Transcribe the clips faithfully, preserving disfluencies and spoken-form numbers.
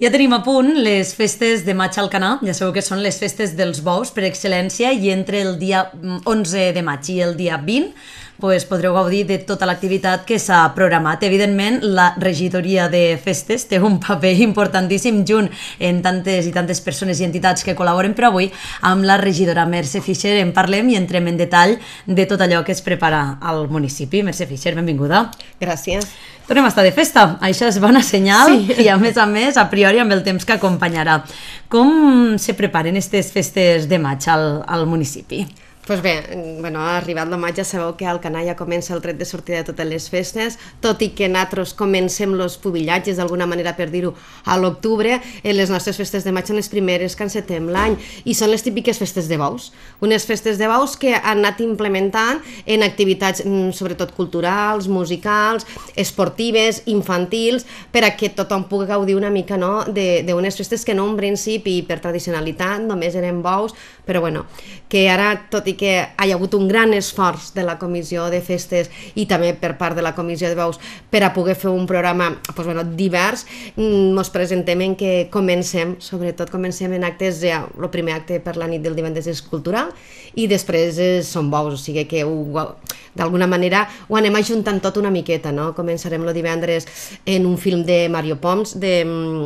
Ja tenim a punt les festes de maig al Canà, ja sabeu que són les festes dels bous per excel·lència, i entre el dia onze de maig i el dia vint pues, podreu gaudir de tota l'activitat que s'ha programat. Evidentment, la regidoria de festes té un paper importantíssim junt en tantes i tantes persones i entitats que col·laboren, però avui amb la regidora Mercè Fischer en parlem i entrem en detall de tot allò que es prepara al municipi. Mercè Fischer, benvinguda. Gràcies. Tornem a estar de festa, això és bona senyal, sí. I a més a més, a priori amb el temps que acompanyarà. Com se preparen aquestes festes de maig al, al municipi? Doncs bé, bueno, ha arribat el maig, ja sabeu que al Canà ja comença el tret de sortida de totes les festes, tot i que nosaltres comencem els pubillatges, d'alguna manera per dir-ho, a l'octubre, les nostres festes de maig són les primeres que encetem l'any, i són les típiques festes de bous, unes festes de bous que han anat implementant en activitats sobretot culturals, musicals, esportives, infantils, per a que tothom pugui gaudir una mica no, d'unes festes que no en principi per tradicionalitat només eren bous, però bueno, que ara, tot i que hi ha hagut un gran esforç de la comissió de festes i també per part de la comissió de bous per a poder fer un programa pues, bueno, divers, ens presentem en que comencem, sobretot comencem en actes, ja, el primer acte per la nit del divendres és cultural i després són bous, o sigui que d'alguna manera ho anem ajuntant tot una miqueta, no? Començarem el divendres en un film de Mario Pons, de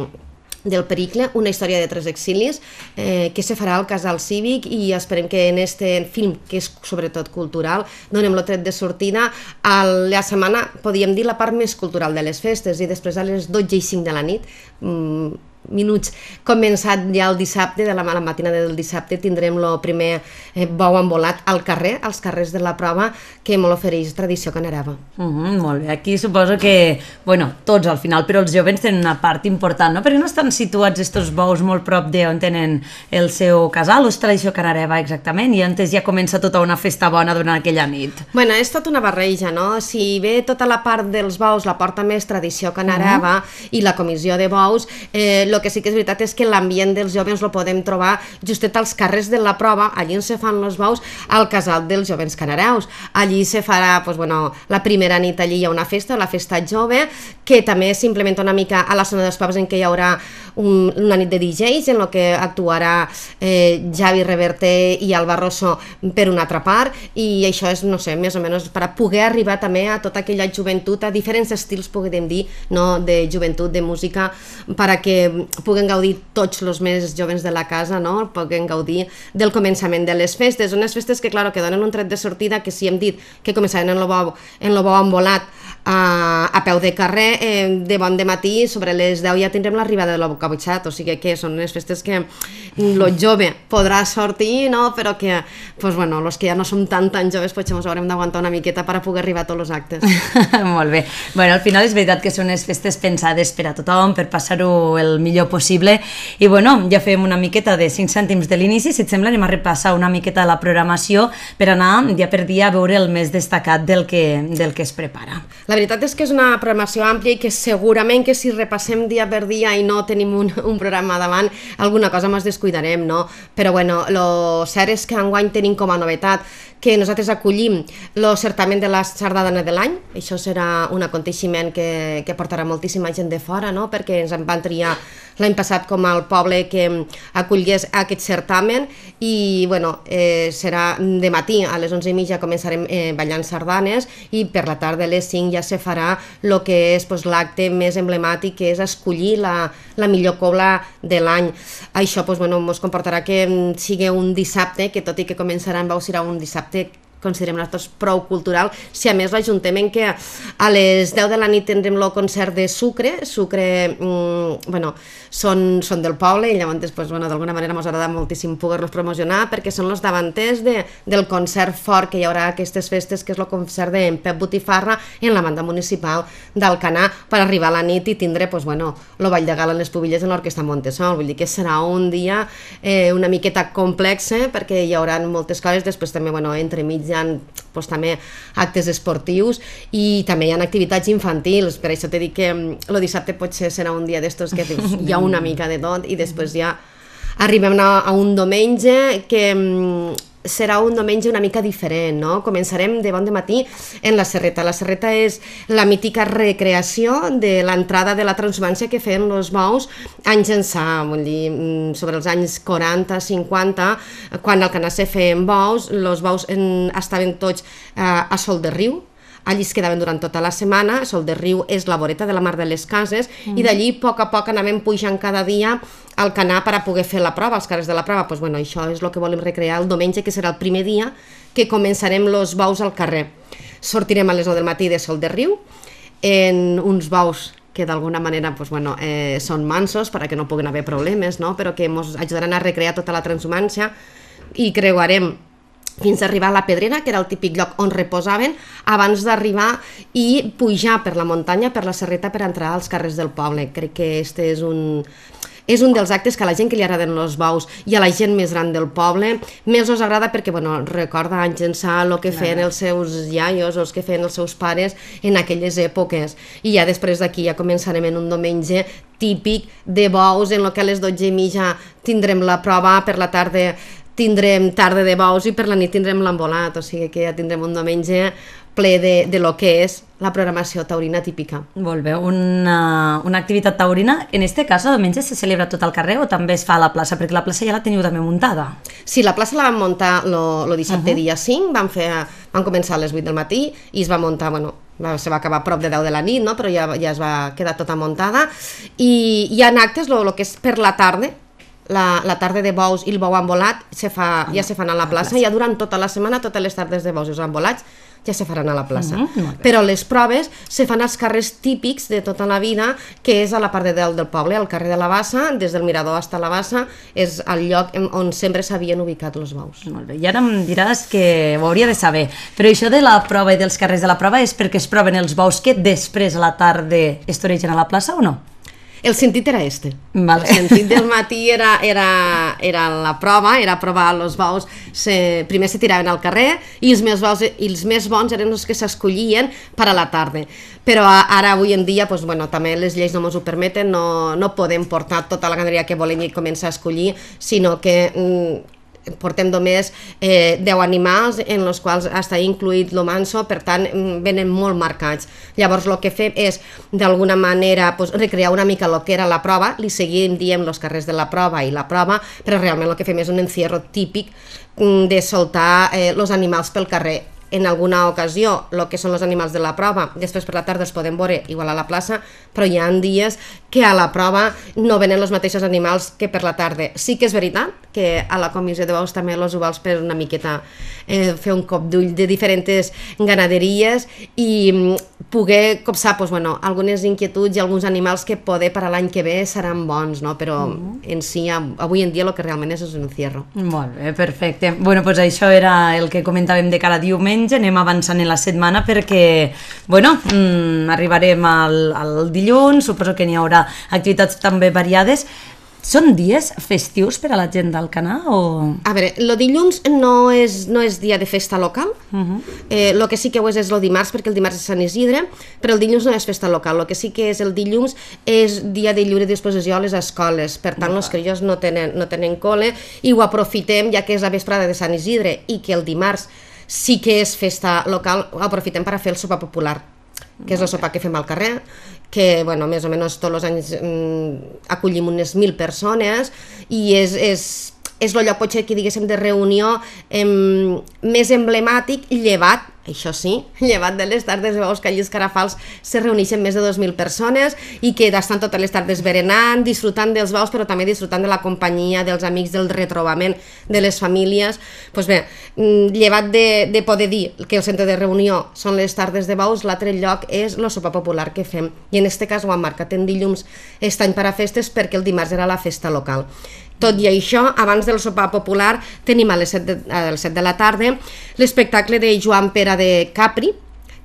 del Pericle, una història de tres exilis eh, que se farà al Casal Cívic, i esperem que en este film, que és sobretot cultural, donem el tret de sortida a la setmana, podríem dir, la part més cultural de les festes, i després a les dotze i cinc de la nit, mm, minuts, començat ja el dissabte, de la mala matina del dissabte, tindrem el primer eh, bou envolat al carrer, als carrers de la prova, que molt ofereix tradició canareva. Uh -huh, molt bé, aquí suposo que, bueno, tots al final, però els joves tenen una part important, no? Perquè no estan situats estos bous molt prop d'on tenen el seu casal, o és tradició canareva exactament, i antes ja comença tota una festa bona durant aquella nit? Bueno, és tota una barreja, no? Si ve tota la part dels bous, la porta més tradició canareva, uh -huh. i la comissió de bous, eh, el que sí que és veritat és que l'ambient dels joves el podem trobar justet als carrers de la prova, allí on se fan els bous, al casal dels jovens canareus. Allí se farà, doncs, bueno, la primera nit allí hi ha una festa, la festa jove, que també s'implementa una mica a la zona dels proves, en què hi haurà un, una nit de D Js, en la que actuarà eh, Javi Reverte i Alba Rosso per una altra part, i això és, no sé, més o menys per a poder arribar també a tota aquella joventut, a diferents estils, podem dir, no?, de joventut, de música, per a que puguen gaudir tots els més joves de la casa, no? Puguen gaudir del començament de les festes, unes festes que, clar, que donen un tret de sortida, que si hem dit que començaran en el bou, en el bou envolat a, a peu de carrer, eh, de bon de matí, sobre les deu ja tindrem l'arribada de l'Abocabutxat, o sigui que són unes festes que el jove podrà sortir, no? Però que, pues, bueno, els que ja no som tan tan joves, potser ens haurem d'aguantar una miqueta per a poder arribar a tots els actes. Molt bé. Bueno, al final és veritat que són unes festes pensades per a tothom, per passar-ho el millor possible, i bueno, ja fem una miqueta de cinc cèntims de l'inici. Si et sembla, anem a repassar una miqueta la programació per anar dia per dia a veure el més destacat del que, del que es prepara. La veritat és que és una programació àmplia i que segurament que si repassem dia per dia i no tenim un, un programa davant, alguna cosa ens descuidarem, no? Però bueno, el cert és que enguany tenim com a novetat que nosaltres acollim el certamen de la sardana de l'any. Això serà un aconteixement que, que portarà moltíssima gent de fora, no? Perquè ens en van triar l'any passat com el poble que acollís aquest certamen, i bueno, eh, serà de matí, a les onze i mitja començarem eh, ballant sardanes, i per la tarda a les cinc ja se farà el que és pues, l'acte més emblemàtic, que és escollir la, la millor cobla de l'any. Això pues, bueno, ens comportarà que sigui un dissabte, que tot i que començarà en bou serà un dissabte considerem nosaltres prou cultural, si a més l'ajuntament que a les deu de la nit tindrem el concert de Sucre, Sucre, mmm, bueno, són, són del poble, i llavors, pues, bueno, d'alguna manera ens agrada moltíssim poder-los promocionar, perquè són els davanters de, del concert fort que hi haurà aquestes festes, que és el concert d'en Pep Botifarra en la banda municipal d'Alcanar, per arribar a la nit i tindre, pues, bueno, el ball de gala en les pubilles en l'Orquestra Montesol. Vull dir que serà un dia eh, una miqueta complex, eh, perquè hi haurà moltes coses, després també, bueno, entre mig hi ha pues, també actes esportius, i també hi ha activitats infantils. Per això t'he dit que el dissabte potser serà un dia d'estos que dius, hi ha una mica de tot, i després ja arribem a un diumenge que serà un diumenge una mica diferent, no? Començarem de bon de matí en la Serreta. La Serreta és la mítica recreació de l'entrada de la transhumància que feien els bous anys ençà, vull dir, sobre els anys quaranta, cinquanta, quan al Canà se feien bous, els bous en, estaven tots eh, a Sol de Riu, allí es quedaven durant tota la setmana. Sol de Riu és la voreta de la Mar de les Cases, mm. i d'allí a poc a poc anàvem pujant cada dia al Canà per a poder fer la prova, els carrers de la prova. Pues, bueno, això és el que volem recrear el diumenge, que serà el primer dia que començarem els bous al carrer. Sortirem a les nou del matí de Sol de Riu en uns bous que d'alguna manera pues, bueno, eh, són mansos perquè no puguen haver problemes, no? Però que ens ajudaran a recrear tota la transhumància, i creuarem fins a arribar a la Pedrera, que era el típic lloc on reposaven, abans d'arribar i pujar per la muntanya, per la Serreta, per entrar als carrers del poble. Crec que este és un, és un dels actes que a la gent que li agraden els bous i a la gent més gran del poble més us agrada, perquè bueno, recorda anys ençà el que feien els seus iaios o els que feien els seus pares en aquelles èpoques. I ja després d'aquí ja començarem en un diumenge típic de bous, en el que a les dotze i mitja tindrem la prova, per la tarda tindrem tarda de bous i per la nit tindrem l'embolat, o sigui que ja tindrem un diumenge ple de, de lo que és la programació taurina típica. Molt bé, una, una activitat taurina. En este cas, el diumenge se celebra tot al carrer o també es fa a la plaça? Perquè la plaça ja la teniu també muntada. Sí, la plaça la vam muntar el dissabte uh -huh. dia cinc, vam, fer, vam començar a les vuit del matí i es va muntar, bueno, se va acabar a prop de deu de la nit, no? Però ja, ja es va quedar tota muntada, i hi ha actes, el que és per la tarda, La, la tarda de bous i el bou embolat se fa, ja se fan a la plaça, ja durant tota la setmana, totes les tardes de bous i els embolats ja se faran a la plaça. Mm-hmm, però les proves se fan als carrers típics de tota la vida, que és a la part de dalt del poble, al carrer de la Bassa, des del Mirador fins a la Bassa, és el lloc on sempre s'havien ubicat els bous. Molt bé, i ara em diràs que ho hauria de saber, però això de la prova i dels carrers de la prova és perquè es proven els bous que després a la tarda es toregen a la plaça o no? El sentit era este. Vale. El sentit del matí era, era, era la prova, era provar els bous, se, primer se tiraven al carrer i els més bous i els més bons eren els que s'escollien per a la tarda. Però ara, avui en dia, pues, bueno, també les lleis no ens ho permeten, no, no podem portar tota la ganaderia que volem i començar a escollir, sinó que mm, portem només eh, deu animals en els quals està incluït lo manso, per tant venen molt marcats. Llavors el que fem és d'alguna manera pues, recrear una mica el que era la prova, li seguim diem els carrers de la prova i la prova, però realment el que fem és un encierro típic de soltar eh, els animals pel carrer. En alguna ocasió, el que són els animals de la prova, després per la tarda es poden veure igual a la plaça, però hi ha dies que a la prova no venen els mateixos animals que per la tarda. Sí que és veritat que a la comissió de bous també els ovals per una miqueta eh, fer un cop d'ull de diferents ganaderies i mm, poder copsar pues, bueno, algunes inquietuds i alguns animals que poder per a l'any que ve seran bons, no? Però mm. en si, avui en dia el que realment és és un encierro. Molt bé, perfecte. Bueno, pues això era el que comentàvem de cada diumenge, anem avançant en la setmana perquè, bueno, mmm, arribarem al, al dilluns, suposo que n'hi haurà activitats també variades. Són dies festius per a la gent d'Alcanar? O... A veure, el dilluns no és, no és dia de festa local, uh-huh. eh, el que sí que ho és és el dimarts, perquè el dimarts és Sant Isidre, però el dilluns no és festa local, el que sí que és el dilluns és dia de lliure disposició a les escoles, per tant els criolls no tenen, no tenen col·le i ho aprofitem, ja que és la vesprada de Sant Isidre i que el dimarts sí que és festa local, ho aprofitem per a fer el sopar popular, que és el sopar que fem al carrer, que bueno, més o menys tots els anys mm, acollim unes mil persones i és, és, és el lloc potser que diguéssim de reunió em, més emblemàtic, llevat, això sí, llevat de les tardes de bous que allí els Carafals se reuneixen més de dos mil persones i que estan totes les tardes berenant, disfrutant dels bous, però també disfrutant de la companyia, dels amics, del retrobament de les famílies. Pues bé, llevat de, de poder dir que el centre de reunió són les tardes de bous, l'altre lloc és el sopar popular que fem. I en aquest cas ho han marcat en dilluns aquest any per a festes perquè el dimarts era la festa local. Tot i això, abans del sopar popular tenim a les set de, a les set de la tarda l'espectacle de Joan Pere de Capri,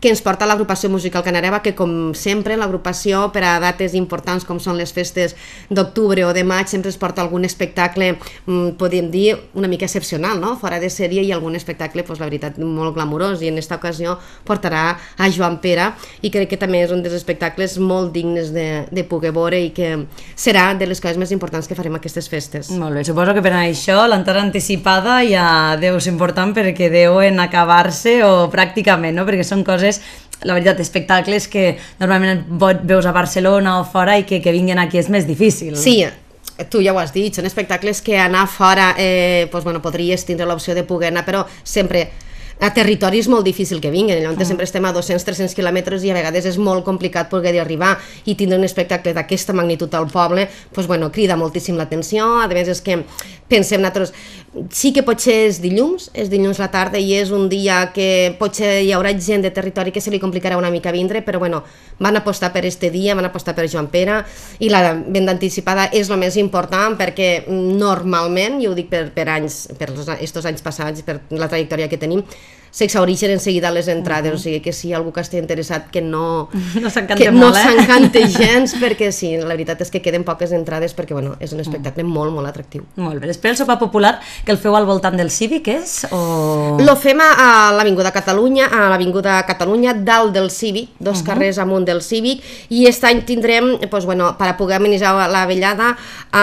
que ens porta l'agrupació musical Canareva, que com sempre l'agrupació per a dates importants com són les festes d'octubre o de maig sempre es porta algun espectacle, podríem dir, una mica excepcional, no? Fora de sèrie, i algun espectacle, pues, la veritat, molt glamurós, i en aquesta ocasió portarà a Joan Pere, i crec que també és un dels espectacles molt dignes de, de poder veure i que serà de les coses més importants que farem aquestes festes. Molt bé, suposo que per això l'entrada anticipada ja deu ser important perquè deuen acabar-se o pràcticament, no? Perquè són coses, la veritat, espectacles que normalment veus a Barcelona o fora i que, que vinguin aquí és més difícil. Sí, tu ja ho has dit, són espectacles que anar fora, eh, doncs, bueno, podries tindre l'opció de poder anar, però sempre a territori és molt difícil que vinguin, allà on mm. sempre estem a dos-cents a tres-cents quilòmetres i a vegades és molt complicat poder-hi arribar, i tindre un espectacle d'aquesta magnitud al poble, doncs, bueno, crida moltíssim l'atenció. A més és que pensem nosaltres, sí que potser és dilluns, és dilluns a la tarda i és un dia que potser hi haurà gent de territori que se li complicarà una mica vindre, però bueno, van apostar per este dia, van apostar per Joan Pere, i la venda anticipada és el més important perquè normalment, i ho dic per, per anys, per estos anys passats, per la trajectòria que tenim, s'exhaureixen en seguida les entrades, uh -huh. o sigui que si hi ha algú que estigui interessat que no no s'encante no molt, eh? s'encante gens, perquè sí, la veritat és que queden poques entrades perquè bueno, és un espectacle uh -huh. molt, molt atractiu. Molt bé, després el sopar popular que el feu al voltant del Cívic és? O... Lo fem a, a l'Avinguda Catalunya, a l'Avinguda Catalunya, dalt del Cívic, dos uh -huh. carrers amunt del Cívic, i aquest any tindrem, pues, bueno, per a poder amenitzar la vellada,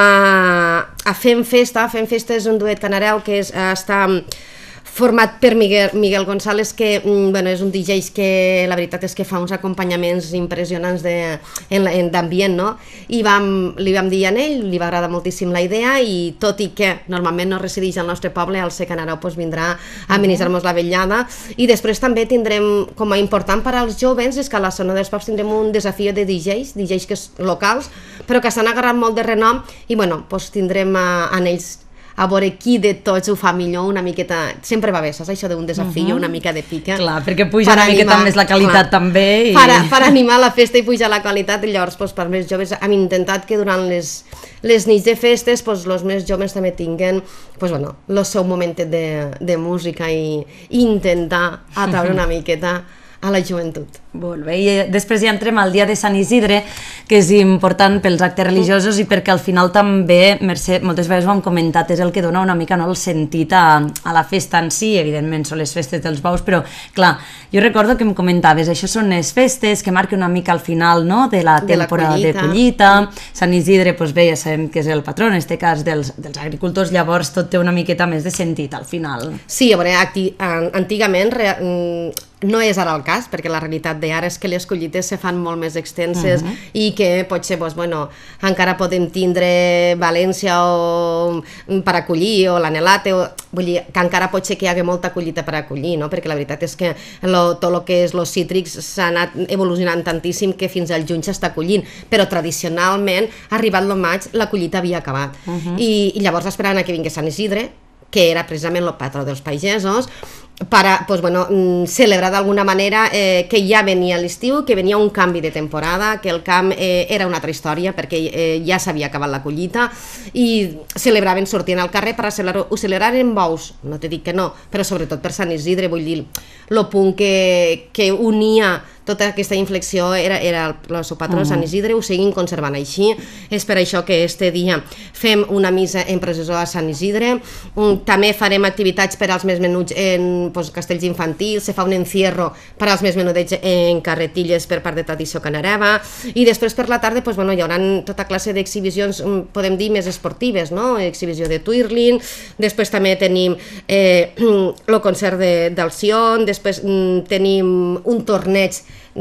a, a Fem Festa. Fem Festa és un duet canareu que és, està format per Miguel, Miguel González, que bueno, és un D J que la veritat és que fa uns acompanyaments impressionants d'ambient, no? I vam, li vam dir a ell, li va agradar moltíssim la idea, i tot i que normalment no resideix al nostre poble, al ser Canareu pues, vindrà a amenitzar-nos la vetllada. I després també tindrem, com a important per als joves, és que a la zona dels pobles tindrem un desafiu de D Js, D Js que és locals, però que s'han agarrat molt de renom, i bueno, pues, tindrem a, a ells a veure qui de tots ho fa millor, una miqueta, sempre va bé, saps això d'un desafiu, uh -huh. una mica de pica. Clar, perquè puja una miqueta més la qualitat, clar, també. I... Per, per animar la festa i pujar la qualitat, i llavors doncs, per més joves hem intentat que durant les, les nits de festes doncs, els més joves també tinguen doncs, bueno, el seu momentet de, de música i, i intentar atraure una miqueta a la joventut. Molt bé, i després ja entrem al dia de Sant Isidre, que és important pels actes religiosos i perquè al final també, Mercè, moltes vegades ho hem comentat, és el que dona una mica no, el sentit a, a la festa en si. Evidentment són les festes dels bous, però clar, jo recordo que em comentaves, això són les festes que marquen una mica al final no, de la temporada de, de collita. Sant Isidre, doncs bé, ja sabem que és el patró, en aquest cas dels, dels agricultors, llavors tot té una miqueta més de sentit al final. Sí, a veure, antigament no és ara el cas, perquè la realitat d'ara és que les collites se fan molt més extenses uh -huh. i que potser doncs, bueno, encara podem tindre València o per acollir o l'Anelate, o, vull dir que encara pot ser que hi hagi molta collita per acollir, no? Perquè la veritat és que lo, tot el que és els cítrics s'ha anat evolucionant tantíssim que fins al juny s'està collint, però tradicionalment, arribat el maig, la collita havia acabat. Uh -huh. I, i llavors esperaven a que vingués Sant Isidre, que era precisament el patró dels pagesos, per a, pues, bueno, celebrar d'alguna manera eh, que ja venia l'estiu, que venia un canvi de temporada, que el camp eh, era una altra història perquè eh, ja s'havia acabat la collita, i celebraven sortint al carrer per a celebrar-ho. Ho celebraren bous, no te dic que no, però sobretot per Sant Isidre, vull dir, el punt que, que unia tota aquesta inflexió era, era el seu patró, uh -huh. Sant Isidre, ho seguim conservant així. És per això que este dia fem una missa en processó a Sant Isidre. Un, també farem activitats per als més menuts en pues, castells infantils, se fa un encierro per als més menudets en carretilles per part de Tradició Canareva, i després per la tarda pues, bueno, hi haurà tota classe d'exhibicions, podem dir, més esportives, no? Exhibició de twirling, després també tenim eh, el concert de, del Sion, després mm, tenim un torneig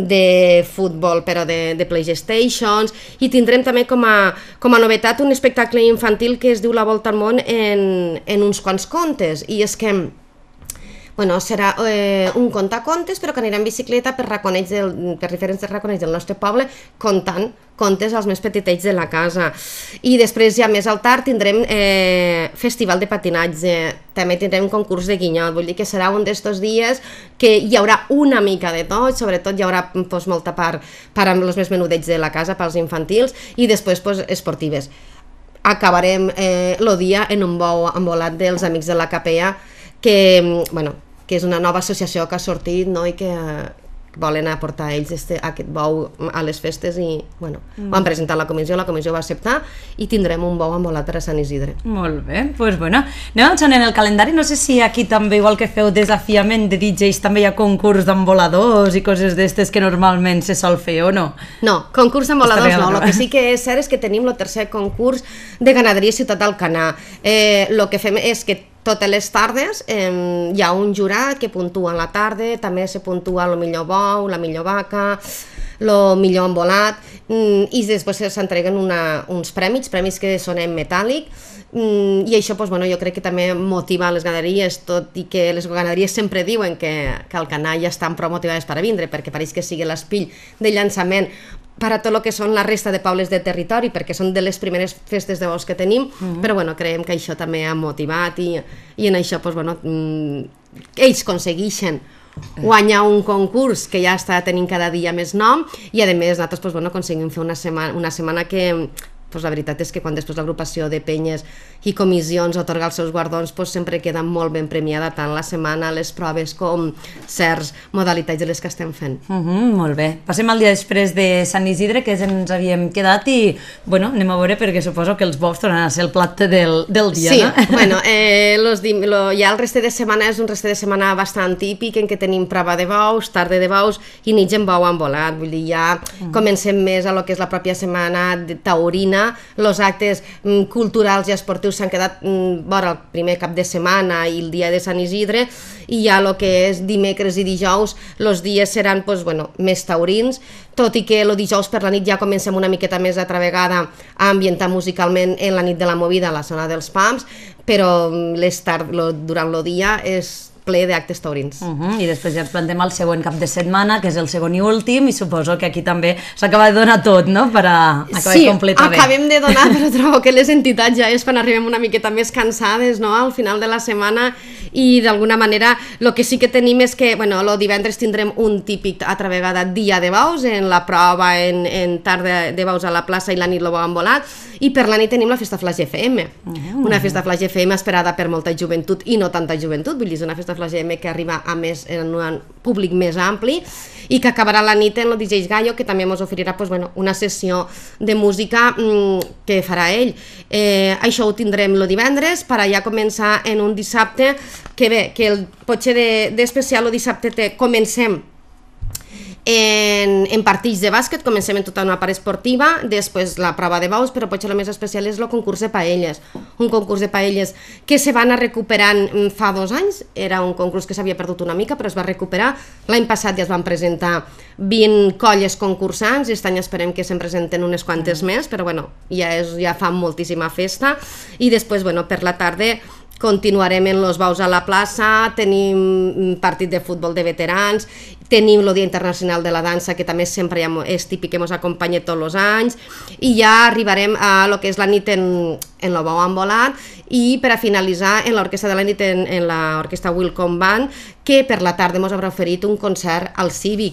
de futbol però de, de PlayStations, i tindrem també com a, com a novetat un espectacle infantil que es diu La Volta al Món en, en uns quants contes, i és que bueno, serà eh, un contacontes però que anirà en bicicleta per, del, per diferents raconets del nostre poble contant contes als més petitets de la casa. I després ja més al tard tindrem eh, festival de patinatge, també tindrem concurs de guinyol, vull dir que serà un d'estos dies que hi haurà una mica de tot, sobretot hi haurà pues, molta part per amb els més menudets de la casa, pels infantils, i després pues, esportives. Acabarem eh, el dia en un bou envolat dels Amics de la Capella, que, bueno, que és una nova associació que ha sortit, no? I que, volen aportar ells este, aquest bou a les festes i, bueno, mm. van presentar a la comissió, la comissió va acceptar i tindrem un bou envolat per a Sant Isidre. Molt bé, doncs pues bueno, anem avançant en el calendari, no sé si aquí també, igual que feu desafiament de D Js, també hi ha concurs d'envoladors i coses d'estes que normalment se sol fer o no? No, concurs d'envoladors no, el que sí que és cert és que tenim el tercer concurs de ganaderia Ciutat d'Alcanar. Eh, el que fem és que totes les tardes eh, hi ha un jurat que puntua a la tarda, també se puntua el millor bou, la millor vaca, el millor envolat, mm, i després s'entreguen uns premis, premis que són en metàl·lic, mm, i això pues, bueno, jo crec que també motiva les ganaderies, tot i que les ganaderies sempre diuen que, que Alcanar ja estan prou motivades per a vindre, perquè pareix que sigui l'espill de llançament per a tot el que són la resta de pobles de territori, perquè són de les primeres festes de bous que tenim, uh-huh. però bueno, creiem que això també ha motivat i, i en això pues, bueno, ells aconsegueixen guanyar un concurs que ja està tenint cada dia més nom i a més nosaltres pues, bueno, aconseguim fer una setmana, una setmana que pues, la veritat és que quan després l'agrupació de penyes i comissions atorga els seus guardons pues, sempre queda molt ben premiada tant la setmana, les proves com certs modalitats de les que estem fent. Uh -huh, molt bé. Passem al dia després de Sant Isidre, que ens havíem quedat i bueno, anem a veure perquè suposo que els bous tornaran a ser el plat del, del dia, sí, no? Sí, bueno, eh, los, lo, ja el reste de setmana és un reste de setmana bastant típic en què tenim prova de bous, tarda de bous i nits en bou envolat, vull dir, ja uh -huh. comencem més a lo que és la pròpia setmana de taurina. Els actes mm, culturals i esportius s'han quedat mm, vora el primer cap de setmana i el dia de Sant Isidre i ja el que és dimecres i dijous els dies seran pues, bueno, més taurins, tot i que el dijous per la nit ja comencem una miqueta més altra vegada a ambientar musicalment en la nit de la movida a la zona dels pams, però les tard, lo, durant el dia és ple d'actes taurins. Uh -huh. I després ja ens plantem el següent cap de setmana, que és el segon i últim, i suposo que aquí també s'acaba de donar tot, no?, per a acabar sí, de completar bé. Sí, acabem de donar, però trobo que les entitats ja és quan arribem una miqueta més cansades, no?, al final de la setmana, i d'alguna manera el que sí que tenim és que, bueno, el divendres tindrem un típic altra vegada dia de bous, en la prova, en, en tarda de bous a la plaça i la nit el bou envolat, i per la nit tenim la Festa Flaix F M, uh -huh. una Festa Flaix F M esperada per molta joventut i no tanta joventut, vull dir, és una Festa Flaix F M que arriba a més en un públic més ampli i que acabarà la nit en el D J Gallo, que també ens oferirà pues, bueno, una sessió de música mmm, que farà ell. Eh, això ho tindrem el divendres per a ja començar en un dissabte, que bé, que el, potser d'especial el dissabte te, comencem En, en partits de bàsquet, comencem en tota una part esportiva, després la prova de bous, però potser el més especial és el concurs de paelles, un concurs de paelles que se va anar recuperant fa dos anys, era un concurs que s'havia perdut una mica però es va recuperar, l'any passat ja es van presentar vint colles concursants i aquest any esperem que se'n presenten unes quantes més, però bueno, ja, és, ja fa moltíssima festa i després bueno, per la tarda continuarem en los bous a la plaça, tenim partit de futbol de veterans, tenim el Dia Internacional de la Dansa, que també sempre és típic que ens acompanya tots els anys, i ja arribarem a lo que és la nit en, en el bou envolat, i per a finalitzar en l'orquestra de la nit en, en l'orquestra Welcome Band, que per la tarda ens haurà oferit un concert al Cívic.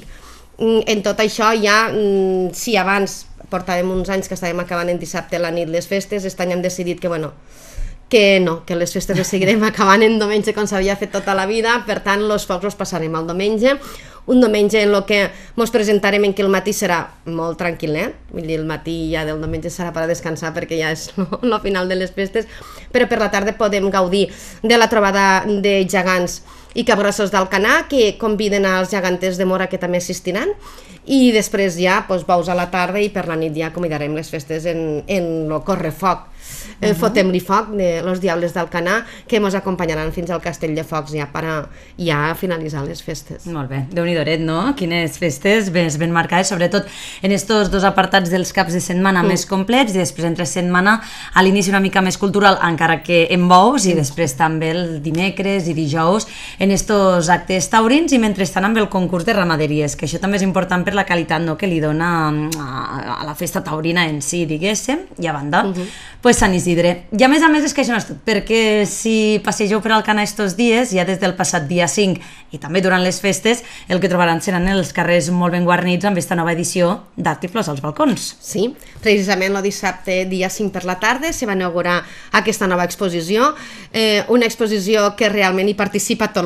En tot això ja, si abans portàvem uns anys que estàvem acabant en dissabte la nit les festes, aquest any hem decidit que, bueno, que no, que les festes les seguirem acabant en diumenge com s'havia fet tota la vida, per tant, els focs els passarem al diumenge, un diumenge en el que ens presentarem en què el matí serà molt tranquil·let, vull dir, el matí ja del diumenge serà per a descansar perquè ja és el final de les festes, però per la tarda podem gaudir de la trobada de gegants i capgrossos d'Alcanar, que conviden als geganters de Mora que també assistiran, i després ja doncs, bous a la tarda i per la nit ja convidarem les festes en, en el correfoc, el Fotem-li foc de los Diables d'Alcanar, que ens acompanyaran fins al Castell de Focs ja per a ja finalitzar les festes. Molt bé, Déu-n'hi-doret, no? Quines festes ben, ben marcades, sobretot en estos dos apartats dels caps de setmana mm. més complets i després entre setmana a l'inici una mica més cultural, encara que en bous, i després també el dimecres i dijous en estos actes taurins i mentrestant amb el concurs de ramaderies, que això també és important per la qualitat, no?, que li dona a, a la festa taurina en si, diguéssim, i a banda, mm -hmm. pues Sant Isidre. I a més a més és que això no és tot, perquè si passegeu per Alcanar estos dies, ja des del passat dia cinc i també durant les festes, el que trobaran seran els carrers molt ben guarnits amb aquesta nova edició d'Art i Flors als balcons. Sí, precisament el dissabte dia cinc per la tarda se va inaugurar aquesta nova exposició, eh, una exposició que realment hi participa tot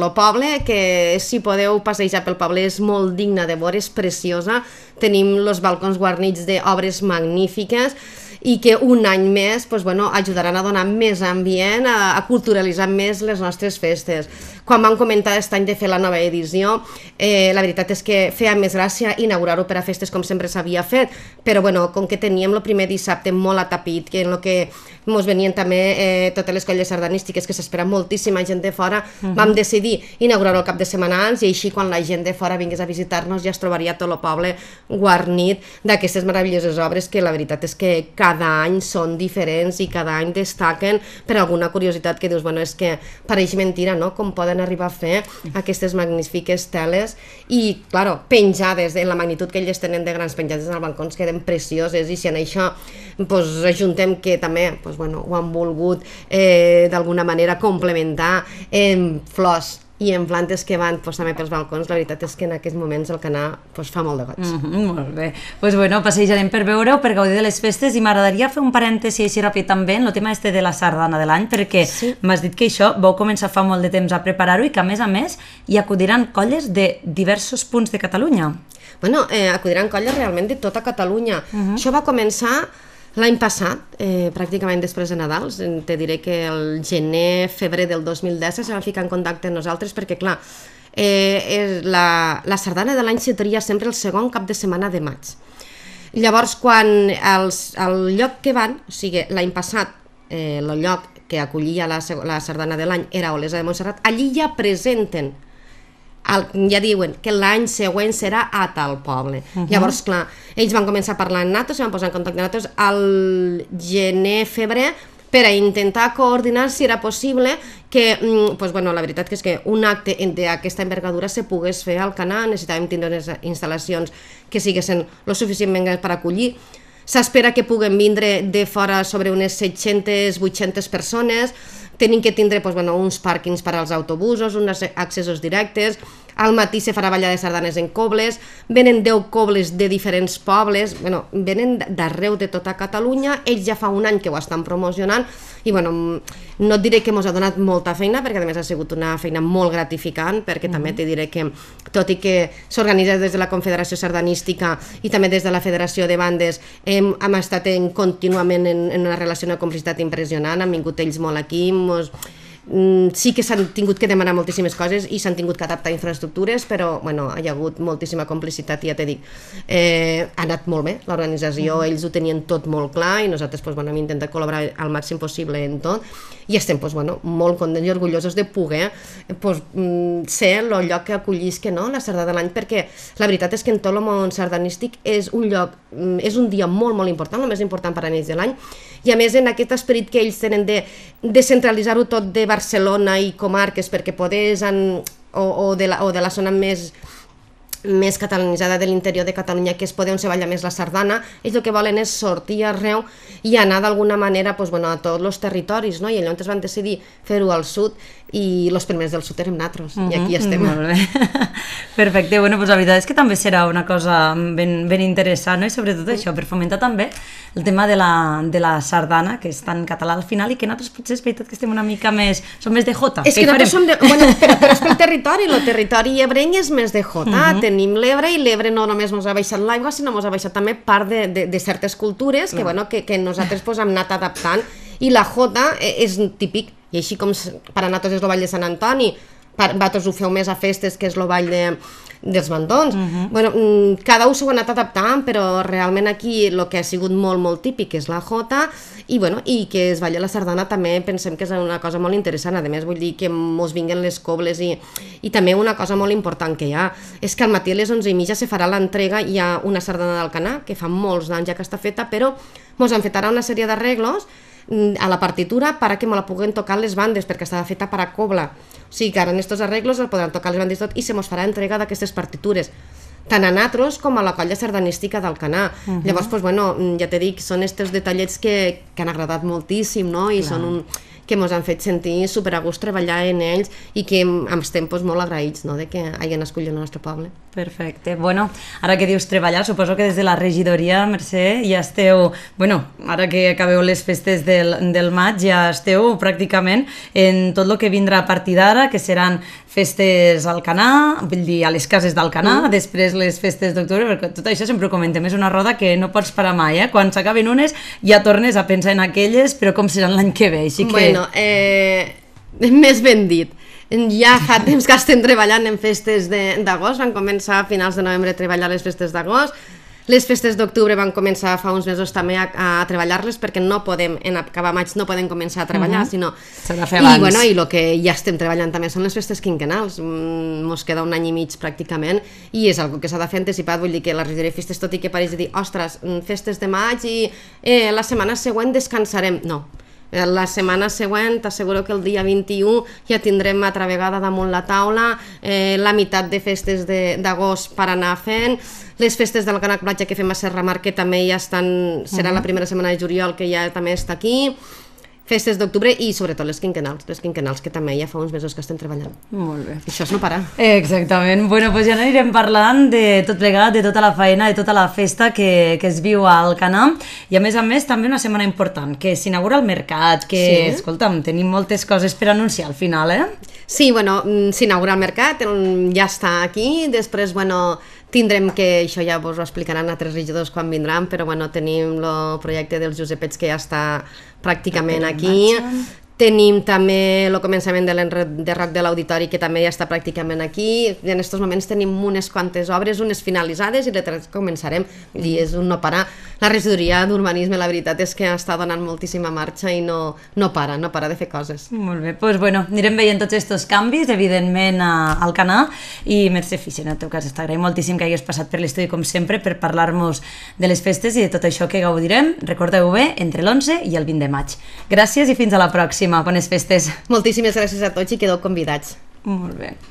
lo poble, que si podeu passejar pel poble és molt digna de veure, és preciosa. Tenim els balcons guarnits d'obres magnífiques i que un any més pues, bueno, ajudaran a donar més ambient, a, a culturalitzar més les nostres festes. Quan vam comentar aquest any de fer la nova edició, eh, la veritat és que feia més gràcia inaugurar-ho per a festes com sempre s'havia fet, però bueno, com que teníem el primer dissabte molt atapit, que en el que ens venien també eh, totes les colles sardanístiques, que s'espera moltíssima gent de fora, uh -huh. vam decidir inaugurar-ho el cap de setmana abans, i així quan la gent de fora vingués a visitar-nos ja es trobaria tot el poble guarnit d'aquestes meravelloses obres que la veritat és que cada any són diferents i cada any destaquen per alguna curiositat que dius, bueno, és que pareix mentira, no?, com poden arribar a fer aquestes magnífiques teles i, claro, penjades, en la magnitud que elles tenen de grans penjades als balcons queden precioses, i si en això pues, ajuntem que també pues, bueno, ho han volgut eh, d'alguna manera complementar en flors i en plantes que van pues, també pels balcons, la veritat és que en aquests moments el Canà pues, fa molt de goig. Mm -hmm, molt bé. Pues bueno, passejarem per veure-ho, per gaudir de les festes, i m'agradaria fer un parèntesi així ràpid també en el tema este de la sardana de l'any, perquè sí. m'has dit que això vau començar fa molt de temps a preparar-ho i que a més a més hi acudiran colles de diversos punts de Catalunya. Bueno, eh, acudiran colles realment de tota Catalunya. Uh -huh. Això va començar l'any passat, eh, pràcticament després de Nadal. Te diré que el gener, febrer del dos mil disset se va ficar en contacte amb nosaltres perquè, clar, eh, la, la sardana de l'any se tria sempre el segon cap de setmana de maig. Llavors, quan els, el lloc que van, o sigui, l'any passat, eh, el lloc que acollia la, la sardana de l'any era Olesa de Montserrat, allí ja presenten, el, ja diuen que l'any següent serà a tal poble. Uh -huh. Llavors, clar, ells van començar a parlar amb nosaltres, se van posar en contacte amb nosaltres al gener-febrer per a intentar coordinar si era possible que, pues, bueno, la veritat que és que un acte d'aquesta envergadura se pogués fer al Canà. Necessitàvem tindre unes instal·lacions que siguessin lo suficientment per acollir. S'espera que puguen vindre de fora sobre unes set-centes vuit-centes persones. Tenim que tindre pues, bueno, uns pàrquings per als autobusos, uns accessos directes. Al matí se farà ballar de sardanes en cobles. Venen deu cobles de diferents pobles, bueno, venen d'arreu de tota Catalunya. Ells ja fa un any que ho estan promocionant i bueno, no et diré que mos ha donat molta feina, perquè a més ha sigut una feina molt gratificant, perquè mm-hmm. també te diré que tot i que s'organitza des de la Confederació Sardanística i també des de la Federació de Bandes, hem, hem estat en, contínuament en, en una relació de complicitat impressionant. Han vingut ells molt aquí, mos... sí que s'han tingut que demanar moltíssimes coses i s'han tingut que adaptar infraestructures, però bueno, hi ha hagut moltíssima complicitat i ja t'he dit, eh, ha anat molt bé l'organització, mm. ells ho tenien tot molt clar i nosaltres pues, bueno, hem intentat col·laborar al màxim possible en tot i estem pues, bueno, molt contents i orgullosos de poder pues, ser el lloc que acollisca, no?, la sardana de l'any, perquè la veritat és que en tot el món sardanístic és un lloc, és un dia molt molt important, el més important per a ells de l'any, i a més en aquest esperit que ells tenen de descentralitzar-ho tot de Barcelona i comarques perquè podés en, o, o, de la, o de la zona més més catalanitzada de l'interior de Catalunya, que és poder on se balla més la sardana, ells el que volen és sortir arreu i anar d'alguna manera pues, bueno, a tots els territoris, no? I llavors van decidir fer-ho al sud i els primers del sud érem nosaltres, uh -huh, i aquí estem. Molt bé. Perfecte, bueno, pues la veritat és que també serà una cosa ben, ben interessant, no? I sobretot això, per fomentar també el tema de la, de la sardana, que és tan català al final, i que nosaltres potser és veritat que estem una mica més, som més de jota. És que, que nosaltres som de, bueno, però, però és pel territori, el territori ebreny és més de jota, uh -huh. tenim l'Ebre i l'Ebre no només ens ha baixat l'aigua, sinó ens ha baixat també part de, de, de certes cultures que, bueno, que, que nosaltres pues, hem anat adaptant, i la jota és típic, i així com per a nosaltres és el ball de Sant Antoni, per, vosaltres ho feu més a festes que és el ball de, dels bandons. Uh -huh. Bueno, cada un s'ho ha anat adaptant, però realment aquí el que ha sigut molt, molt típic és la jota, i, bueno, i que es balla la sardana també pensem que és una cosa molt interessant. A més, vull dir que mos vinguen les cobles i, i també una cosa molt important que hi ha és que al matí a les onze i mitja se farà l'entrega, hi ha una sardana del Canà, que fa molts anys ja que està feta, però mos han fet ara una sèrie d'arreglos a la partitura para que me la puguen tocar les bandes, perquè estava feta per a cobla. O sigui que ara en aquests arreglos el podran tocar les bandes tot i se mos farà entrega d'aquestes partitures, tant a nosaltres com a la colla sardanística del Canà. Uh -huh. Llavors, pues, bueno, ja t'he dit, són aquests detallets que, que han agradat moltíssim, no? I clar, són un, que ens han fet sentir super a gust treballar en ells i que estem pues, molt agraïts, no?, de que hagin escollit el nostre poble. Perfecte. Bueno, ara que dius treballar, suposo que des de la regidoria, Mercè, ja esteu... Bueno, ara que acabeu les festes del, del maig, ja esteu pràcticament en tot el que vindrà a partir d'ara, que seran festes al Canà, vull dir, a les cases d'Alcanar, mm. després les festes d'octubre, perquè tot això sempre ho comentem, és una roda que no pots parar mai, eh? Quan s'acaben unes ja tornes a pensar en aquelles, però com seran l'any que ve, així que... Bueno, eh, més ben dit. Ja fa temps que estem treballant en festes d'agost, van començar a finals de novembre a treballar les festes d'agost, les festes d'octubre van començar fa uns mesos també a, a treballar-les perquè no podem, en acabar maig no podem començar a treballar, uh-huh. sinó... S'ha de fer abans. I, bueno, i el que ja estem treballant també són les festes quinquennals, mos queda un any i mig pràcticament, i és algo que s'ha de fer anticipat, vull dir que la regidoria de festes, tot i que pareix de dir, ostres, festes de maig i eh, la setmana següent descansarem, no. La setmana següent t'asseguro que el dia vint-i-u ja tindrem altra vegada damunt la taula eh, la meitat de festes d'agost per anar fent, les festes del Canac Platja que fem a Serra Mar, que també ja estan, serà uh-huh. la primera setmana de juliol, que ja també està aquí, festes d'octubre i sobretot les quinquennals, les quinquennals que també ja fa uns mesos que estem treballant. Molt bé. Això és no parar. Exactament. Bueno, doncs ja anirem parlant de tot plegat, de tota la feina, de tota la festa que, que es viu al Canà, i a més a més també una setmana important, que s'inaugura el mercat, que, sí. escolta'm, tenim moltes coses per anunciar al final, eh? Sí, bueno, s'inaugura el mercat, ja està aquí, després, bueno, tindrem que, això ja vos ho explicaran altres regidors quan vindran, però bueno, tenim el projecte dels Josepets que ja està pràcticament aquí. Tenim també el començament de l'enderroc de l'auditori, que també ja està pràcticament aquí. En aquests moments tenim unes quantes obres, unes finalitzades, i l'altre començarem. I és un no parar. La regidoria d'urbanisme, la veritat és que està donant moltíssima marxa i no, no para, no para de fer coses. Molt bé, doncs bueno, anirem veient tots aquests canvis, evidentment, a, al Canà, i Mercè Fixer, en el teu cas, t'agraïm moltíssim que hagués passat per l'estudi, com sempre, per parlar-nos de les festes i de tot això que gaudirem. Recordeu bé, entre l'onze i el vint de maig. Gràcies i fins a la pròxima. Bones festes. Moltíssimes gràcies a tots i quedeu convidats. Molt bé.